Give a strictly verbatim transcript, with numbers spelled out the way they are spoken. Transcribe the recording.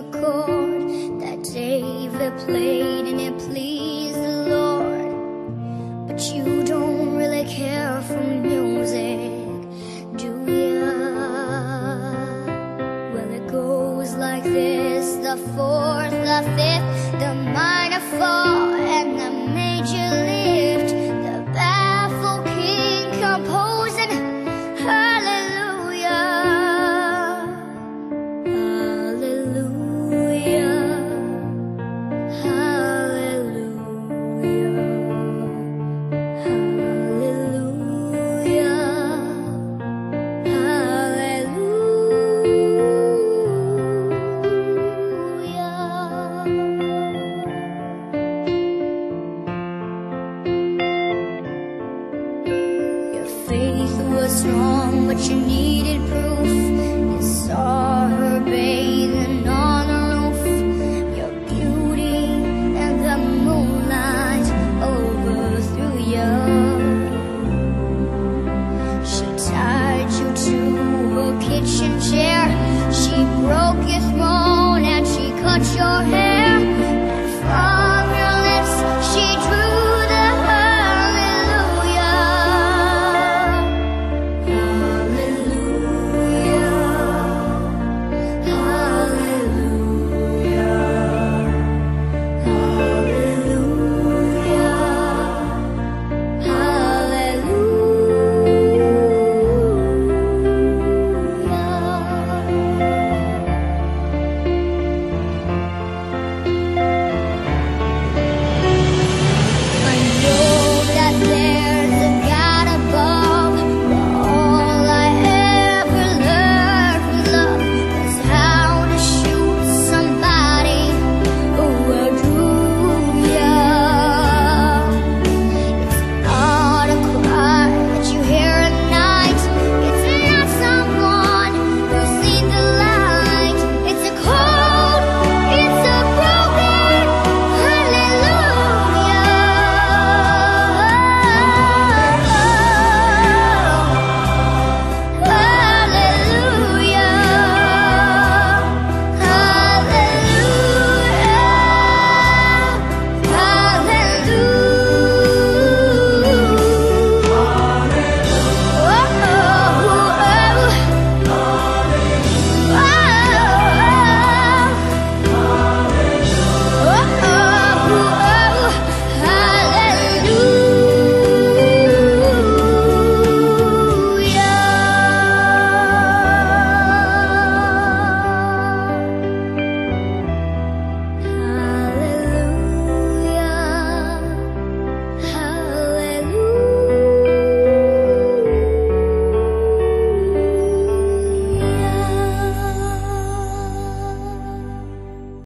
a chord that David played and it pleased the Lord. But you don't really care for music, do ya? Well, it goes like this: the fourth, the fifth, the minor fall, and the major lift. The baffled king composing hallelujah, hallelujah, hallelujah, hallelujah, hallelujah. Your faith was strong, but you needed proof. You saw